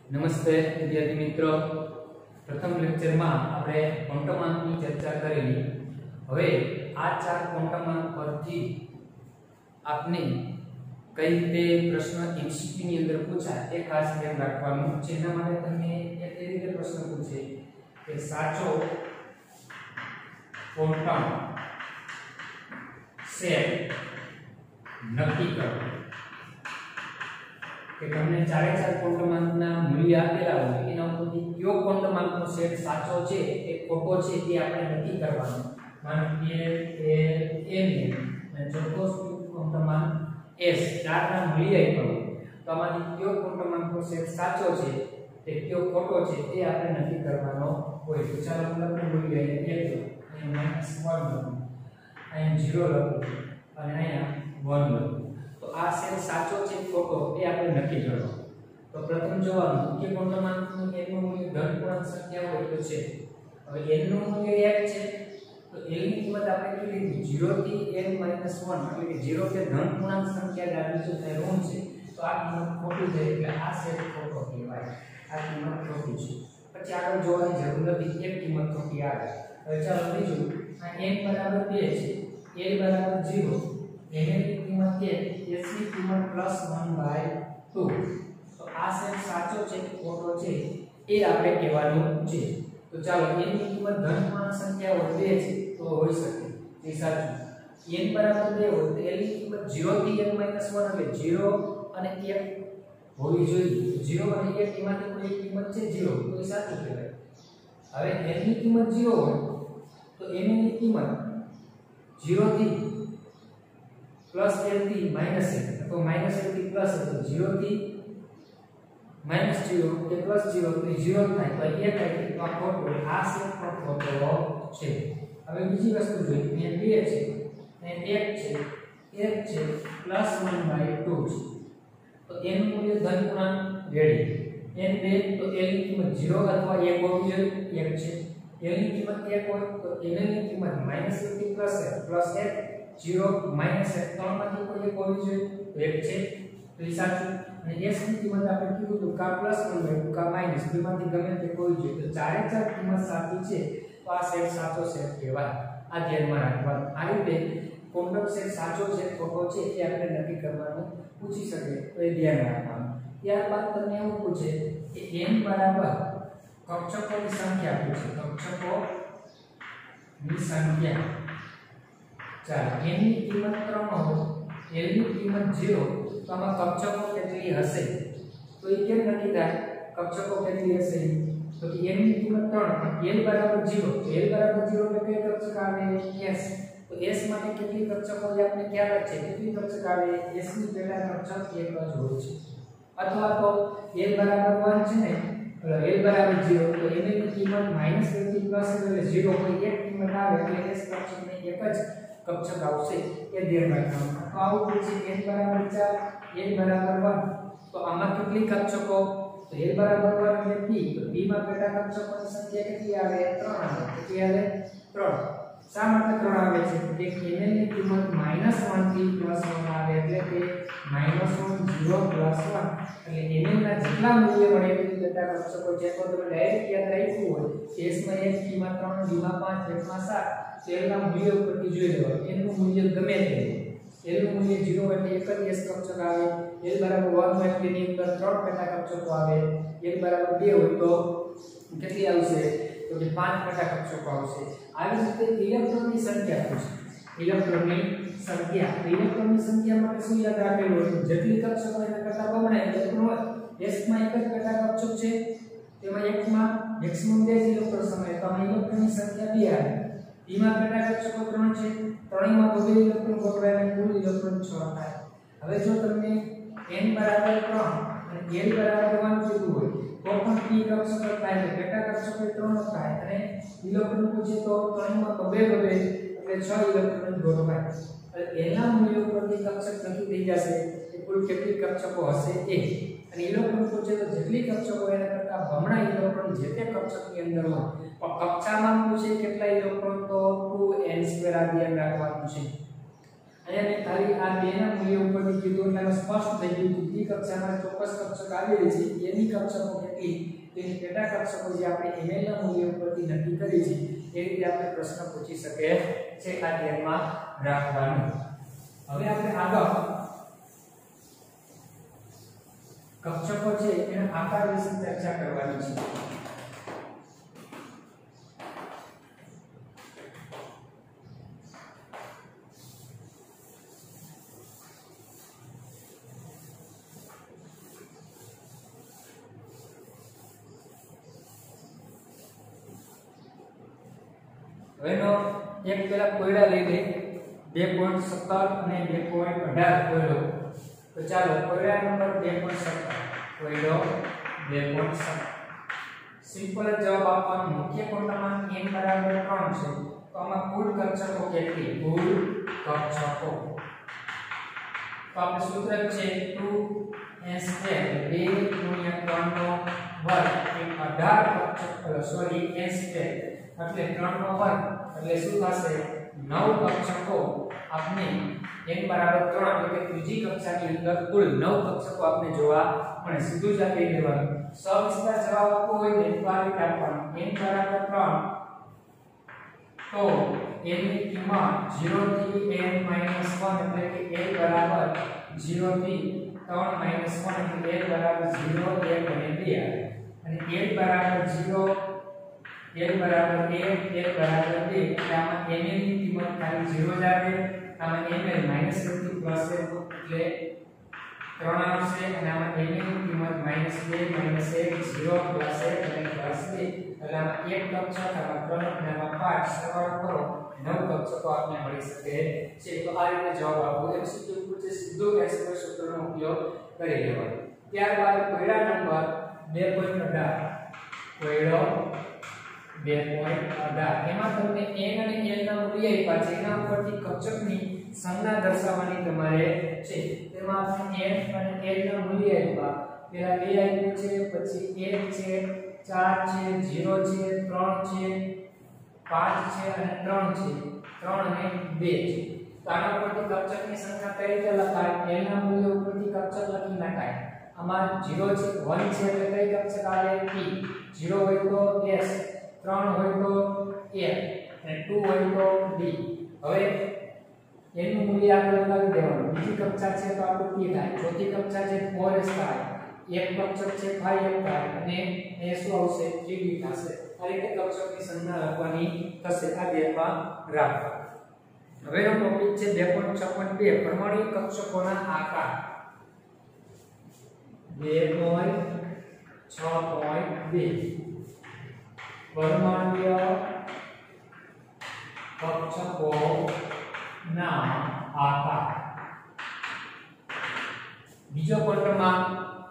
નમસ્તે વિદ્યાર્થી મિત્રો, પ્રથમ લેક્ચરમાં આપણે ક્વોન્ટમ આંકની ચર્ચા કરેલી. હવે આ ચાર ક્વોન્ટમ આંક પરથી આપને કઈ રીતે પ્રશ્ન MCQ ની અંદર પૂછાય એ ખાસ ધ્યાન રાખવાનું છે. એના માટે તમને એક એ રીતે પ્રશ્ન પૂછે કે સાચો ક્વોન્ટમ સેટ નક્કી કરો. કે તમને ચારે ચાર ક્વોન્ટમ આંકના મૂલ્ય આપેલા હોય એના ઉપરથી કયો ક્વોન્ટમ આંકનો સેટ સાચો છે કે ખોટો છે તે આપણે નક્કી કરવાનું. માનો કે n અને ચોથો ક્વોન્ટમ આંક s ચારના મૂલ્ય આપ્યા તો આમાંથી કયો ક્વોન્ટમ આંકનો સેટ સાચો છે તે કયો ખોટો છે તે આપણે નક્કી કરવાનો હોય. તો ચાલો લખું મૂલ્ય અહીંયા 1 લખું, અહીંયા 0 લખું અને અહીંયા 1 લખું. તો આ સેટ સાચો છે ખોટો એ આપણે નક્કી કરવાનો. તો પ્રથમ જોવાનું કે ક્વોન્ટમ આંકનું n નું મૂલ્ય ધન પૂર્ણાંક સંખ્યા હોય તો છે. હવે n નું મૂલ્ય 1 છે તો l ની કિંમત આપણે કેટલી લીધી 0 થી n - 1 એટલે કે 0 કે ધન પૂર્ણાંક સંખ્યા ડાબી જો થાય ઋણ છે તો આ કિંમત ખોટી છે એટલે આ સેટ ખોટો કહેવાય. આ કિંમત ખોટી છે. પછી આગળ જોવાની જરૂર નથી, એક કિંમત ખોટી આવે. હવે ચાલો બીજું આ n બરાબર 2 છે, l બરાબર 0, n ની કિંમત 1, s ની કિંમત +1/2. તો આ સેટ સાચો છે કે ખોટો છે એ આપણે કહેવાનું છે. તો ચાલો n ની કિંમત ધન પૂર્ણાંક સંખ્યા હોય 2 છે તો હોઈ શકે એ સાચું. n બરાબર 2 હોય તો l ની કિંમત 0 થી n - 1 એટલે 0 અને 1 હોવી જોઈએ. 0 અને 1 એમાંથી કોઈ એક કિંમત છે 0 તો એ સાચું કહેવાય. હવે n ની કિંમત 0 હોય તો n ની કિંમત 0 થી +l થી -l અથવા -l થી પ્લસ તો 0 થી -0 કે +0 તો 0 થાય તો 1 થાય તો આ ખોટો. આ સેટ પણ ખોટો છે. હવે બીજી વસ્તુ જોઈએ, અહીંયા 2 છે અને 1 છે, 1 છે +1/2 છે. તો n નું મૂલ્ય ધન પૂર્ણાંક રેડી. n 2 તો l ની કિંમત 0 અથવા 1 હોવી જોઈએ, 1 છે. l ની કિંમત 1 હોય તો l ની કિંમત -1 થી +1 0 -1 ત્રણમાંથી કોઈ એક હોવી જોઈએ તો 1 છે તો એ સાચું. અને s ની કિંમત આપણે કીધું તો કા +1/2 કા માઈનસ બેમાંથી ગમે તે હોવી જોઈએ. તો ચારે ચાર કિંમત સાચી છે તો આ સેટ સાચો સેટ કહેવાય. આ ધ્યાનમાં રાખવાનું. આ રીતે ક્વોન્ટમ સેટ સાચો છે ખોટો છે એ આપણે નક્કી કરવાનું પૂછી શકે તો એ ધ્યાન રાખવાનું. ત્યારબાદ તમને એવું પૂછે કે n બરાબર કક્ષકોની સંખ્યા પૂછે. કક્ષકોની સંખ્યા. ચાલો n ની કિંમત 3 હોય, l ની કિંમત 0 તો આમાં કક્ષકો કેટલી હશે તો એ કેમ નક્કી થાય કક્ષકો કેટલી હશે? તો કે n ની કિંમત 3 l બરાબર 0 તો l બરાબર 0 એટલે કઈ કક્ષક આવે s. તો s માટે કેટલી કક્ષકો જે આપણે ખ્યાલ છે કેટલી કક્ષક આવે s ની પેટા કક્ષક એક જ હોય છે. અથવા તો l બરાબર 1 છે ને l બરાબર 0 તો n ની કિંમત -1 થી પ્લસ એટલે 0 કોઈ એક કિંમત આવે એટલે s કક્ષકને એક જ કક્ષક આવશે એ ધ્યાન રાખવાનું. તો આવું પૂછે n બરાબર 4 l બરાબર 1 તો આમાં કેટલી કક્ષકો તો l બરાબર 1 એટલે p તો p માં પેટા કક્ષકોની સંખ્યા કેટલી આવે 3 આવે. કેટલી આવે 3. શા માટે 3 આવે છે કે n ની કિંમત -1 થી +1 આવે એટલે કે -1 0 +1 એટલે n ના જેટલા મૂલ્ય મળે એટલી પેટા કક્ષકો છે. તો તમે ડાયરેક્ટ યાદ રાખ્યું હોય s માં 1 p માં 3 d માં 5 f માં 7 l ના મૂલ્ય ઉપરથી જોઈ લેવાનું. n નું મૂલ્ય ગમે તે l નું મૂલ્ય 0 એટલે એક જ s કક્ષક આવે, l બરાબર 1 હોય એટલે ની અંદર 3 પેટા કક્ષકો આવે, l બરાબર 2 હોય તો કેટલી આવશે તો કે 5 પેટા કક્ષકો આવશે. આવી રીતે ઇલેક્ટ્રોનની સંખ્યા પૂછે. ઇલેક્ટ્રોનની સંખ્યા. ઇલેક્ટ્રોનની સંખ્યા માટે શું યાદ રાખેલું હોય જેટલી કક્ષકો એના કરતા બમણા ઇલેક્ટ્રોન હોય. s માં એક જ પેટા કક્ષક છે તેમાં x માં મેક્સિમમ 2 ઇલેક્ટ્રોન સમાય તો આમાં ઇલેક્ટ્રોનની સંખ્યા 2 આવે. p માં પેટા કક્ષકો 3 છે, ત્રણેયમાં 2 ઇલેક્ટ્રોન ગોઠવાય એટલે કુલ ઇલેક્ટ્રોન 6 થાય. હવે જો તમને n બરાબર 3 અને l બરાબર 1 કીધું હોય તો પણ p કક્ષક થાય એટલે પેટા કક્ષકો 3 થાય અને ઇલેક્ટ્રોન પૂછે તો ત્રણેયમાં 2 એટલે 6 ઇલેક્ટ્રોન ગોઠવાય. એટલે એના મૂલ્ય પરથી કક્ષક નક્કી થઈ જશે કે કુલ કેટલી કક્ષકો હશે એ. અને ઇલેક્ટ્રોન પૂછે તો જેટલી કક્ષકો એના કરતા બમણા ઇલેક્ટ્રોન જે તે કક્ષકની અંદર હોય. પણ કક્ષામાં પૂછે કેટલા ઇલેક્ટ્રોન તો 2n2 આ ધ્યાન રાખવાનું છે. અહીંયા મેં ખાલી આ બેના મૂલ્ય ઉપરથી કીધું એટલે સ્પષ્ટ થઈ ગયું કે કક્ષામાં ચોક્કસ કક્ષક આવેલી છે એની કક્ષકો કેટલી તેની પેટા કક્ષકો જે આપણે ml ના મૂલ્ય ઉપરથી નક્કી કરી છે એ રીતે આપણે પ્રશ્ન પૂછી શકે છે આ ધ્યાનમાં રાખવાનું. હવે આપણે આગળ કક્ષકો છે એના આકાર વિશે ચર્ચા કરવાની છે. હવેનો એક પેલા કોયડા લઈ લે 2.17 અને 2.18 કોયડો. તો ચાલો કોયડા નંબર 2.17 કોયડો 2.17 સિમ્પલ જવાબ આપવાનો. મુખ્ય ક્વોન્ટમાં n બરાબર 3 છે તો આમાં કુલ કક્ષકો કેટલી? કુલ કક્ષકો તો આપણે સૂત્ર છે 2n2 2 * 3 નો વર્ગ એ 18 કક્ષકો સોરી n2 એટલે 3 નો વર્ગ એટલે શું થશે? 9 કક્ષકો આપને n બરાબર 3 એટલે કે ત્રીજી કક્ષાની અંદર કુલ 9 કક્ષકો આપને જોવા મળે. સીધું જ આપી દેવાનું. સવિસ્તાર જવાબ આપવો હોય ને તો આ રીતે આપવાનો. n બરાબર 3 તો n ની કિંમત 0 થી n - 1 એટલે કે l બરાબર 0 થી 3 - 1 એટલે l બરાબર 0 1 અને 2 અને l બરાબર 0 l બરાબર 1 l બરાબર 2 એટલે આમાં ml ની કિંમત ખાલી 0 જ આવે. આમાં ml -1 થી +1 એટલે 3 આવશે અને આમાં ml ની કિંમત -2 -1 0 +1 અને +2 એટલે આમાં એક કક્ષક આમાં 3 અને આમાં 5 સરવાળો કરો 9 કક્ષકો આપને મળી શકે છે. તો આ રીતે જવાબ આપવો. MCQ પૂછે સીધો એક્સપ્રેસ સૂત્રનો ઉપયોગ કરી લેવાનો. ત્યારબાદ કોયડા નંબર 2.18 કોયડો 2.18 એમાં તમને n અને l ના મૂલ્ય આપ્યા છે એના ઉપરથી કક્ષકની સંજ્ઞા દર્શાવવાની તમારે છે. તેમાં આપણે n અને l ના મૂલ્ય આપ્યા. પેલા 2 આપ્યું છે, પછી 1 છે, 4 છે, 0 છે, 3 છે, 5 છે અને 3 છે. 3 અને 2 છે. તો આના ઉપરથી કક્ષકની સંખ્યા કઈ રીતે લખાય? l ના મૂલ્ય ઉપરથી કક્ષક લખી નાખાય. આમાં 0 છે 1 છે એટલે કઈ કક્ષક આવે? p. 0 હોય તો s, 3 હોય તો f અને 2 હોય તો d. હવે n નું મૂલ્ય આપણે લગાવી દેવાનું. બીજી કક્ષા છે તો આપણું p થાય. ચોથી કક્ષા છે 4s થાય. એક કક્ષક છે 5f થાય અને એ શું આવશે? 3d થશે. આ રીતે કક્ષકની સંજ્ઞા લખવાની થશે. આ ધ્યાનમાં રાખો. હવેનો ટોપિક છે 2.56 પરમાણુ કક્ષકોના આકાર. 2.6.2 પરમાણ્વીય કક્ષકોના આકાર. બીજો ક્વોન્ટમાં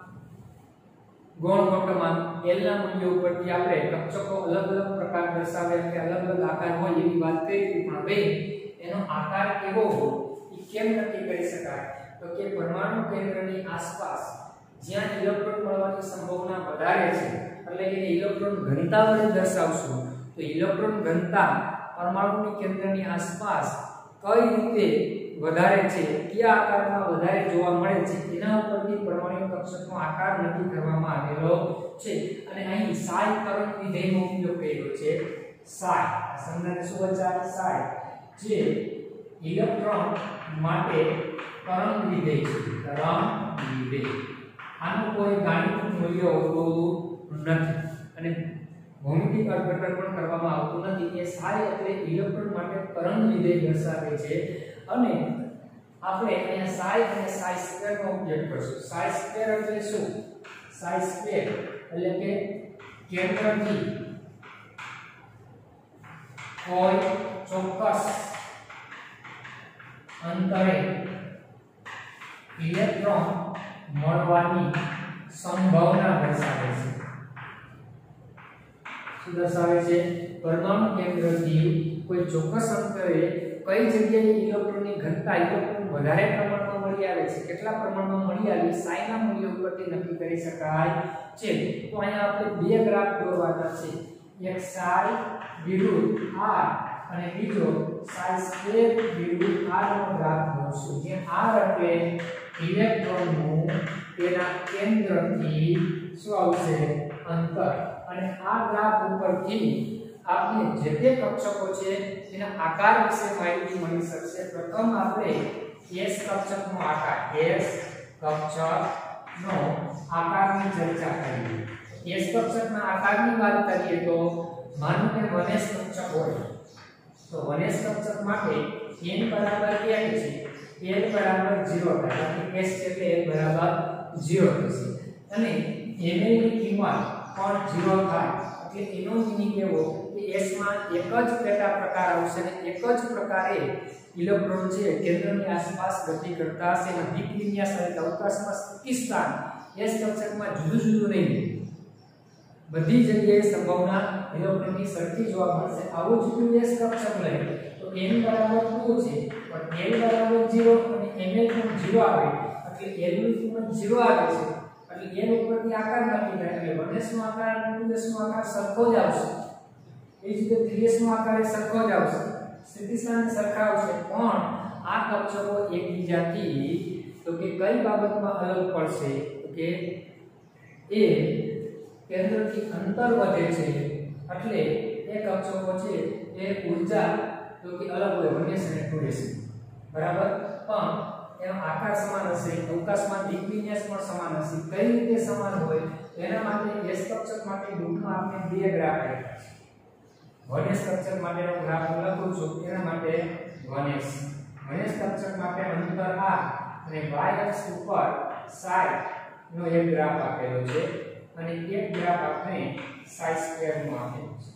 ગૌણ ક્વોન્ટમાં l ના મૂલ્ય ઉપરથી આપણે કક્ષકો અલગ અલગ પ્રકાર દર્શાવે કે અલગ અલગ આકાર હોય એવી વાત કરી હતી. પણ હવે એનો આકાર કેવો હોય એ કેમ નક્કી કરી શકાય? તો કે પરમાણુ કેન્દ્રની આસપાસ જ્યાં ઇલેક્ટ્રોન મળવાની સંભાવના વધારે છે એટલે કે ઇલેક્ટ્રોન ઘનતા વડે દર્શાવશું તો ઇલેક્ટ્રોન ઘનતા પરમાણુની કેન્દ્રની આસપાસ કઈ રીતે વધારે છે, કયા આકારમાં વધારે જોવા મળે છે એના ઉપરથી પરમાણુ કક્ષકનો આકાર નક્કી કરવામાં આવેલો છે. અને અહીં psi તરંગ વિધેયનો ઉપયોગ કર્યો છે. psi સંજ્ઞાને શું વચાય? psi જે ઇલેક્ટ્રોન માટે તરંગ વિધેય છે. તરંગ વિધેય આનું કોઈ ગાણિતિક મૂલ્ય હોતું નથી અને ભૌમિતિક અર્થઘટન પણ કરવામાં આવતું નથી. એ psi એટલે ઇલેક્ટ્રોન માટે તરંગ વિધેય દર્શાવે છે અને આપણે અહીંયા psi અને psi સ્ક્વેર નો ઉપયોગ કરશું. psi સ્ક્વેર એટલે શું? psi સ્ક્વેર એટલે કે કેન્દ્રથી કોઈ ચોક્કસ અંતરે ઇલેક્ટ્રોન મળવાની સંભાવના દર્શાવે છે. શું દર્શાવે છે? પરમાણુ કેન્દ્રથી કોઈ ચોક્કસ અંતરે કઈ જગ્યાએ ઇલેક્ટ્રોનની ઘનતા ઇલેક્ટ્રોન વધારે પ્રમાણમાં મળી આવે છે, કેટલા પ્રમાણમાં મળી આવે psi ના મૂલ્ય ઉપરથી નક્કી કરી શકાય છે. તો અહીંયા આપણે બે ગ્રાફ દોરવાના છે. એક psi વિરુદ્ધ r અને બીજો psi સ્ક્વેર વિરુદ્ધ r નો ગ્રાફ મૂકશું, જ્યાં r એટલે ઇલેક્ટ્રોનનું તેના કેન્દ્રથી શું આવશે અંતર, અને આ ગ્રાફ ઉપરથી આપણે જે તે કક્ષકો છે તેના આકાર વિશે માહિતી મળી શકશે. પ્રથમ આપણે S કક્ષકનો આકાર, S કક્ષકનો આકારની ચર્ચા કરીએ. S કક્ષકના આકારની વાત કરીએ તો માનો કે 1s કક્ષક હોય તો 1s કક્ષક માટે n બરાબર કેટલી છે? l બરાબર 0 થાય, એટલે s એટલે l બરાબર 0 થશે, અને ml ની કિંમત પણ 0 થાય. એટલે એનો મીનિંગ એવો કે s માં એક જ પેટા પ્રકાર આવશે અને એક જ પ્રકારે ઇલેક્ટ્રોન છે કેન્દ્રની આસપાસ ગતિ કરતા હશે. અને દીપ વિન્યાસ અને અવકાશમાં સ્થિતિસ્થાન s કક્ષકમાં જુદું જુદું નહીં, બધી જગ્યાએ સંભાવના ઇલેક્ટ્રોનની સરખી જોવા મળશે. આવું જ s કક્ષક લઈએ તો n બરાબર 2 છે પણ l બરાબર 0 અને ml પણ 0 આવે, એટલે l ની કિંમત 0 આવે છે, એટલે n ઉપરથી આકાર નક્કી થાય, એટલે 1s નો આકાર અને 2s નો આકાર સરખો જ આવશે. એ જ રીતે 3s નો આકાર સરખો જ આવશે, સ્થિતિસ્થાન સરખા આવશે. પણ આ કક્ષકો એકબીજાથી તો કે કઈ બાબતમાં અલગ પડશે? તો કે એ કેન્દ્રથી અંતર વધે છે, એટલે એ કક્ષકો છે એ ઊર્જા તો કે અલગ હોય 1s અને 2s, બરાબર. પણ એનો આકાર સમાન હશે, અવકાશમાં દિક વિન્યાસ પણ સમાન હશે. કઈ રીતે સમાન હોય એના માટે s કક્ષક માટે ગ્રુપમાં આપણે બે ગ્રાફ આપ્યા છે. 1s કક્ષક માટેનો ગ્રાફ હું લખું છું, એના માટે 1s કક્ષક માટે અંતર r અને y અક્ષ ઉપર psi નો એક ગ્રાફ આપેલો છે, અને એક ગ્રાફ આપણે psi સ્ક્વેર નો આપેલો છે.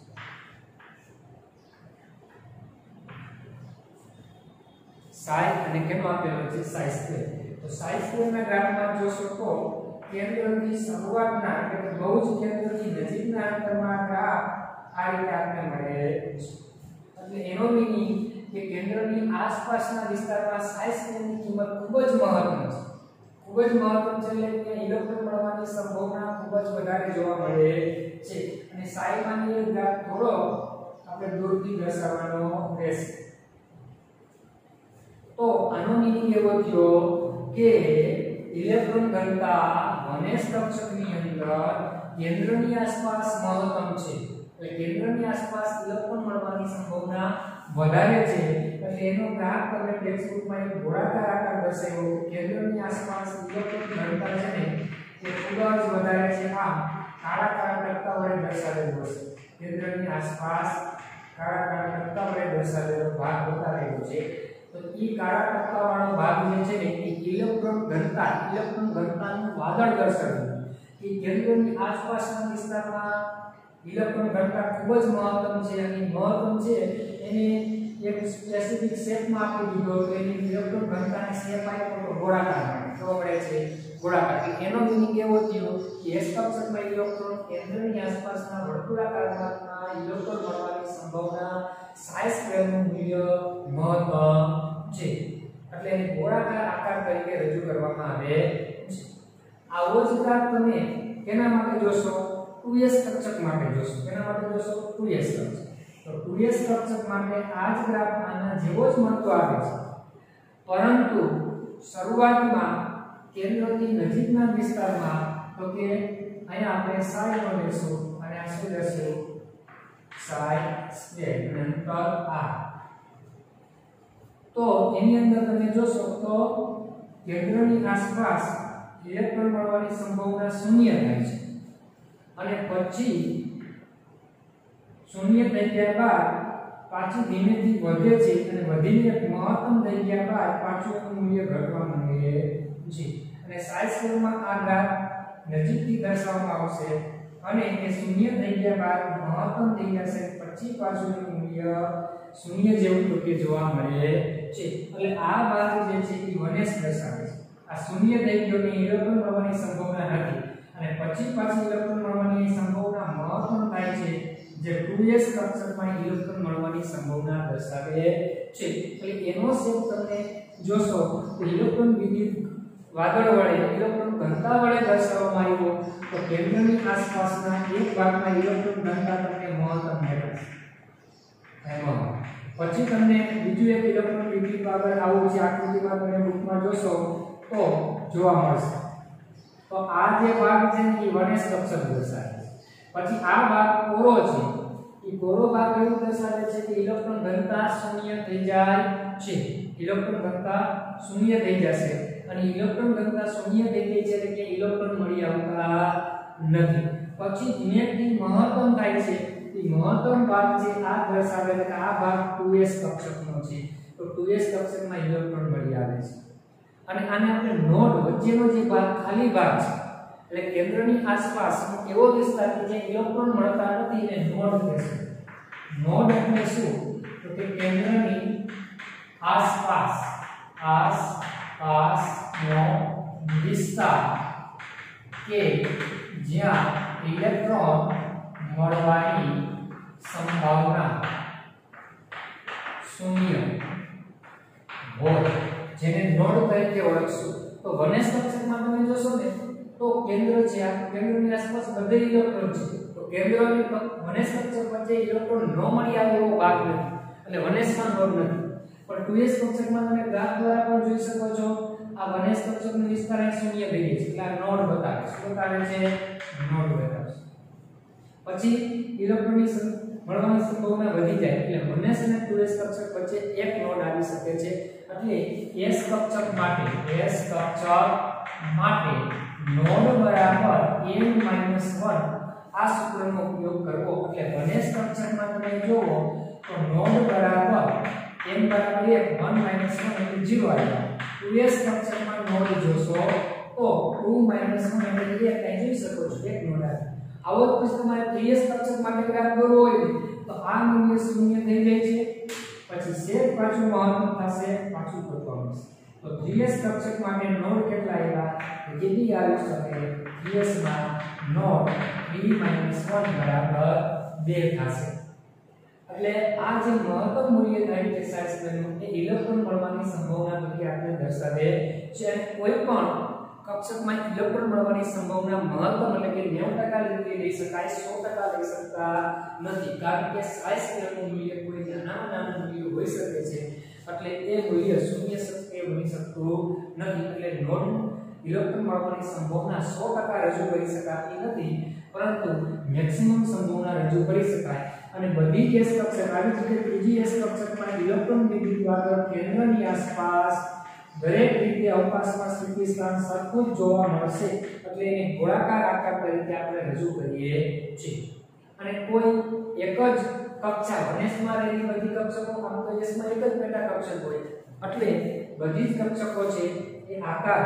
psi અને કેનો આપેલો છે? psi square. તો psi સ્ક્વેર ના ગ્રાફમાં જોશો તો કેન્દ્રની શરૂઆતના એટલે બહુ જ કેન્દ્રની નજીકના અંતરમાં ગ્રાફ આ રીતે આપણે મળે છે. એટલે એનો મીનિંગ કે કેન્દ્રની આસપાસના વિસ્તારમાં psi સ્ક્વેરની કિંમત ખૂબ જ મહત્વની છે. ખૂબ જ મહત્વની છે, એટલે કે ઇલેક્ટ્રોન મળવાની સંભાવના ખૂબ જ વધારે જોવા મળે છે. અને psi માંની એક ગ્રાફ થોડો આપણે દૂરથી દર્શાવવાનો રહેશે. તો આનો મીનિંગ એવો થયો કે ઇલેક્ટ્રોન ઘનતા 1s કક્ષકની અંદર કેન્દ્રની આસપાસ મહત્તમ છે, એટલે કેન્દ્રની આસપાસ ઇલેક્ટ્રોન મળવાની સંભાવના વધારે છે. એટલે એનો ગ્રાફ તમે ટેક્સ્ટબુકમાં એક ગોળાકાર આકાર દર્શાવ્યો, કેન્દ્રની આસપાસ ઇલેક્ટ્રોન ઘનતા છે ને એ ખૂબ જ વધારે છે. આમ કાળા કાળા ટપકા વડે દર્શાવેલું હશે. કેન્દ્રની આસપાસ કાળા કાળા ટપકા વડે દર્શાવેલો ભાગ બતાવેલો છે. તો ઈ કાળા ટપકા વાળો ભાગ જે છે ને એ ઇલેક્ટ્રોન ઘનતાનું વાદળ દર્શાવે કે કેન્દ્રની આસપાસના વિસ્તારમાં ઇલેક્ટ્રોન ઘનતા ખૂબ જ મહત્તમ છે, અને મહત્તમ છે એને એક સ્પેસિફિક શેપમાં આપી દીધો તો એની ઇલેક્ટ્રોન ઘનતાની શેપ આપ્યો તો ગોળાકાર મળે. તો વળે છે ગોળાકાર. એનો મીનિંગ એવો થયો કે s કક્ષકમાં ઇલેક્ટ્રોન કેન્દ્રની આસપાસના વર્તુળાકારમાં ઇલેક્ટ્રોન મળવાની સંભાવના psi સ્ક્વેરનું મૂલ્ય મહત્તમ છે, એટલે એને ગોળાકાર આકાર તરીકે રજૂ કરવામાં આવે છે. આવો જ ગ્રાફ તમે કેના માટે જોશો? 2s કક્ષક માટે જોશો. કેના માટે જોશો? 2s કક્ષક. તો 2s કક્ષક માટે આ જ ગ્રાફ આના જેવો જ મળતો આવે છે, પરંતુ શરૂઆતમાં કેન્દ્રથી નજીકના વિસ્તારમાં તો કે અહીંયા આપણે psi નો લેશું અને આ શું લેશું? psi સ્ક્વેર અંતર r. તો એની અંદર તમે જોશો તો કેન્દ્રની આસપાસ ઇલેક્ટ્રોન મળવાની સંભાવના શૂન્ય થાય છે, અને પછી શૂન્ય થઈ ગયા બાદ પાછું ધીમેથી વધે છે, અને વધીને મહત્તમ થઈ ગયા બાદ પાછું એનું મૂલ્ય ઘટવા માંડે છે. અને psi સ્ક્વેરમાં આ ગ્રાફ નજીકથી દર્શાવવામાં આવશે, અને એ શૂન્ય થઈ ગયા બાદ મહત્તમ થઈ જશે, પછી પાછું એનું મૂલ્ય શૂન્ય જેવું તો કે જોવા મળે છે. એટલે આ ભાગ જે છે એ 1s દર્શાવે છે. આ શૂન્ય થઈ ગયો ને ઇલેક્ટ્રોન મળવાની સંભાવના હતી, અને પછી પાછી ઇલેક્ટ્રોન મળવાની સંભાવના મહત્તમ થાય છે, જે 2s કક્ષકમાં ઇલેક્ટ્રોન મળવાની સંભાવના દર્શાવે છે. એટલે એનો શેપ તમે જોશો તો ઇલેક્ટ્રોન વિદ્યુત વાદળ વડે ઇલેક્ટ્રોન ઘનતા વડે દર્શાવવામાં આવ્યો, તો કેન્દ્રની આસપાસના એક ભાગમાં ઇલેક્ટ્રોન ઘનતા તમને મહત્તમ મળશે. એમાં પછી તમને બીજું એક ઇલેક્ટ્રોનેગેટિવ આગળ આવું છે આકૃતિમાં તમે બુકમાં જોશો તો જોવા મળશે. તો આ જે ભાગ છે એ 1s કક્ષક દર્શાવે છે. પછી આ ભાગ કોરો છે, એ કોરો ભાગ એવું દર્શાવે છે કે ઇલેક્ટ્રોન ઘનતા શૂન્ય થઈ જાય છે. ઇલેક્ટ્રોન ઘનતા શૂન્ય થઈ જશે અને ઇલેક્ટ્રોન ઘનતા શૂન્ય થઈ ગઈ છે એટલે કે ઇલેક્ટ્રોન મળી આવતા નથી. પછી ધીમે-ધીમે મહત્તમ થાય છે. એ મહત્તમ ભાગ છે આ દર્શાવે છે કે આ ભાગ 2s કક્ષકનો છે. તો 2s કક્ષકમાં ઇલેક્ટ્રોન મળી આવે છે. અને આને આપણે નોડ વચ્ચેનો જે ભાગ ખાલી ભાગ છે એટલે કેન્દ્રની આસપાસનો એવો વિસ્તાર કે જ્યાં ઇલેક્ટ્રોન મળતા નથી એને નોડ કહેશે. નોડ એટલે શું? તો કે કેન્દ્રની આસપાસનો વિસ્તાર કે જ્યાં ઇલેક્ટ્રોન મળવાની સંભાવના શૂન્ય હોય, જેને નોડ તરીકે ઓળખશું. તો 1s કક્ષકમાં તમે જોશો ને તો કેન્દ્ર છે, આ કેન્દ્રની આસપાસ બધે ઇલેક્ટ્રોન છે. તો કેન્દ્ર અને 1s કક્ષક વચ્ચે ઇલેક્ટ્રોન ન મળી આવે એવો ભાગ નથી એટલે 1s માં નોડ નથી. પણ 2s કક્ષકમાં તમે ગ્રાફ દ્વારા પણ જોઈ શકો છો આ 1s કક્ષકનો વિસ્તાર અહીં શૂન્ય થઈ ગયો છે એટલે આ નોડ બતાવે છે. શું બતાવે છે? નોડ બતાવે છે. પછી ઇલેક્ટ્રોનની મળવાની સંભાવના વધી જાય એટલે 1s અને 2s કક્ષક વચ્ચે એક નોડ આવી શકે છે. એટલે s કક્ષક માટે નોડ બરાબર n - 1 આ સૂત્રનો ઉપયોગ કરવો. એટલે 1s કક્ષકમાં તમે જોવો તો નોડ બરાબર n બરાબર 1 1 - 1 એટલે 0 આવે. 2s કક્ષકમાં નોડ જોશો તો 2 - 1 એટલે 1 અહીં જોઈ શકો છો એક નોડ આવે. આવો જ પછી તમારે 3s કક્ષક માટે ગ્રાફ દોરવો હોય તો આ મૂલ્ય શૂન્ય થઈ જાય છે. પછી શેપ પાછું મહત્તમ થશે, પાછું પરફોર્મન્સ. તો 3s કક્ષક માટે નોડ કેટલા આવ્યા? કેટલી આવી શકે? 3s માં નોડ 3 - 1 બરાબર 2 થશે. એટલે આ જે મહત્તમ મૂલ્ય થાય છે સાયન્સનું એ ઇલેક્ટ્રોન મળવાની સંભાવના તરીકે આપણે દર્શાવે છે. કોઈ પણ કક્ષકમાં ઇલેક્ટ્રોન મળવાની સંભાવના મહત્તમ એટલે કે 90% જેટલી લઈ શકાય, 100% લઈ શકતા નથી. કારણ કે સાઇઝ સ્કેલનું મૂલ્ય કોઈ નાનું મૂલ્ય હોઈ શકે છે એટલે એ મૂલ્ય શૂન્ય શક્ય બની શકતું નથી. એટલે નોડ ઇલેક્ટ્રોન મળવાની સંભાવના 100% રજૂ કરી શકાતી નથી, પરંતુ મેક્સિમમ સંભાવના રજૂ કરી શકાય. અને બધી જ s કક્ષક આવી જ રીતે ત્રીજી s કક્ષકમાં ઇલેક્ટ્રોન વિદ્યુતવાહક કેન્દ્રની આસપાસ દરેક રીતે અવકાશમાં સ્થિતિસ્થાન સરખું જ જોવા મળશે એટલે એને ગોળાકાર આકાર તરીકે આપણે રજૂ કરીએ છીએ. અને કોઈ એક જ કક્ષા 1s માં રહેલી બધી કક્ષકો આમ તો s માં એક જ પેટા કક્ષક હોય એટલે બધી જ કક્ષકો છે એ આકાર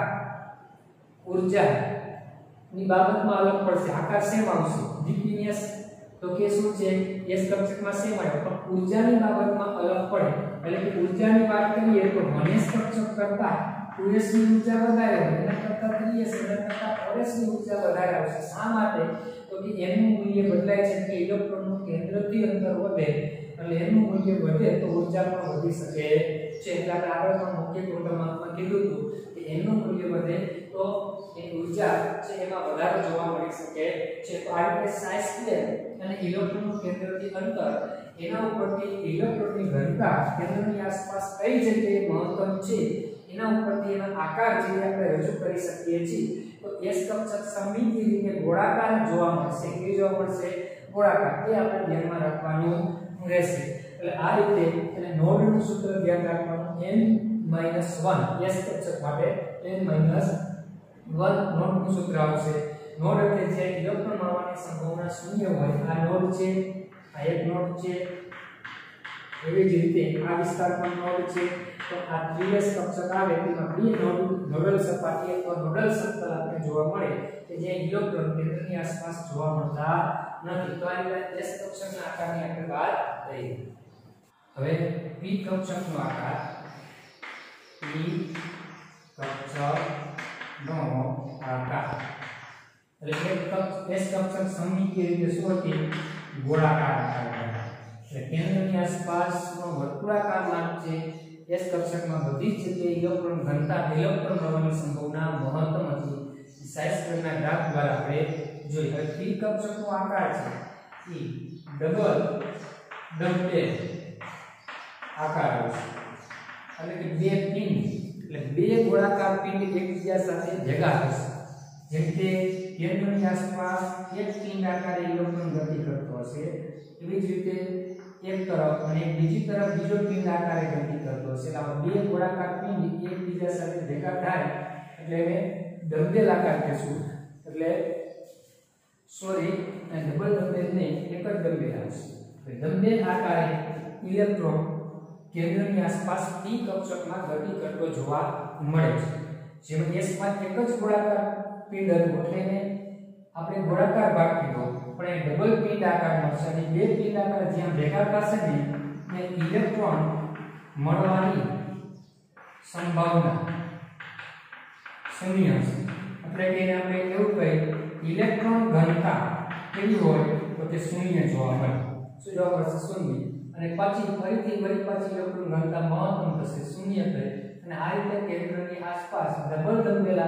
ઊર્જા ની બાબતમાં અલગ પડશે. આકાર સેમ આવશે. જીપીએસ તો કે શું છે? s કક્ષકમાં સેમ આવ્યો પણ ઊર્જાની બાબતમાં અલગ પડે. એટલે કે ઊર્જાની વાત કરીએ તો 1s કક્ષક કરતા 2s ની ઊર્જા વધારે હોય, એના કરતા 3s એના કરતા 4s ની ઊર્જા વધારે આવશે. શા માટે? તો કે n નું મૂલ્ય બદલાય છે કે ઇલેક્ટ્રોનનું કેન્દ્રથી અંતર વધે એટલે n નું મૂલ્ય વધે તો ઊર્જા પણ વધી શકે છે. એટલે આપણે આગળ પણ મુખ્ય ક્વોન્ટમમાં કીધું હતું કે n નું મૂલ્ય વધે તો એ ઊર્જા છે એમાં વધારો જોવા મળી શકે છે. તો આ રીતે સાઇઝ સ્કેલ અને ઇલેક્ટ્રોનનું કેન્દ્રથી અંતર એના ઉપરથી ઇલેક્ટ્રોનની ઘનતા કેન્દ્રની આસપાસ કઈ જગ્યાએ મહત્તમ છે એના ઉપરથી એના આકાર જે આપણે રજૂ કરી શકીએ છીએ. તો s કક્ષક સમમિતિ રીતે ગોળાકાર જોવા મળશે. કે જોવા મળશે? ગોળાકાર. એ આપણે ધ્યાનમાં રાખવાનું રહેશે. એટલે આ રીતે અને નોડનું સૂત્ર ધ્યાન રાખવાનું n - 1 s કક્ષક માટે n - 1 નોડનું સૂત્ર આવશે. નોડ એટલે જે ઇલેક્ટ્રોન મળવાની સંભાવના શૂન્ય હોય આ નોડ છે, આ એક નોડ છે. એવી જ રીતે આ વિસ્તારમાં નોડ છે. તો આ 3s કક્ષક આવે તેમાં બે નોડલ સપાટી અથવા નોડલ સમતલ આપણે જોવા મળે કે જે ઇલેક્ટ્રોન કેન્દ્રની આસપાસ જોવા મળતા નથી. તો આ રીતે s કક્ષકના આકારની આપણે વાત કરી. હવે p કક્ષકનો આકાર p કક્ષકનો આકાર એટલે s કક્ષક સમમિતીય રીતે શું હતી? ગોળાકાર આકાર. એટલે કેન્દ્રની આસપાસનો વર્તુળાકાર માર્ગ છે. s કક્ષકમાં બધી જ જગ્યાએ ઇલેક્ટ્રોન ઘનતા ઇલેક્ટ્રોન મળવાની સંભાવના મહત્તમ હતી. સાઇઝ સ્કેલના ગ્રાફ દ્વારા આપણે જોઈ. હવે p કક્ષકનો આકાર છે એ ડબલ ડમ્પેલ આકાર આવશે એટલે કે બે પિંડ એટલે બે ગોળાકાર પિંડ એકબીજા સાથે ભેગા થશે જેમ કે કેન્દ્રની આસપાસ એક પિંડ આકારે ઇલેક્ટ્રોન ગતિ કરતો હશે એવી જ રીતે એક તરફ અને બીજી તરફ બીજો પિંડ આકારે ગતિ કરતો હશે એટલે આ બે ગોળાકાર પિંડ એકબીજા સાથે ભેગા થાય એટલે એને ડમ્બેલ આકાર કહેશું એટલે સોરી ડબલ ડમ્બેલ ને એક જ ડમ્બેલ આવશે ડમ્બેલ આકારે ઇલેક્ટ્રોન કેન્દ્રની આસપાસ p કક્ષકમાં ગતિ કરતો જોવા મળે છે જેમાં s માં એક જ ગોળાકાર પિંડ હતું એટલે એને આપણે ગોળાકાર ભાગ કીધો પણ એ ડબલ પિંડ આકાર મળશે અને બે પિંડ આકાર જ્યાં ભેગા થશે ને ત્યાં ઇલેક્ટ્રોન મળવાની સંભાવના શૂન્ય હશે એટલે કે એને આપણે એવું કહીએ ઇલેક્ટ્રોન ઘનતા કેવી હોય તો તે શૂન્ય જોવા મળે શું જોવા મળશે શૂન્ય અને પછી ફરીથી ઇલેક્ટ્રોન ઘનતા મહત્તમ થશે શૂન્ય થાય અને આ રીતે કેન્દ્રની આસપાસ ડમ્બેલ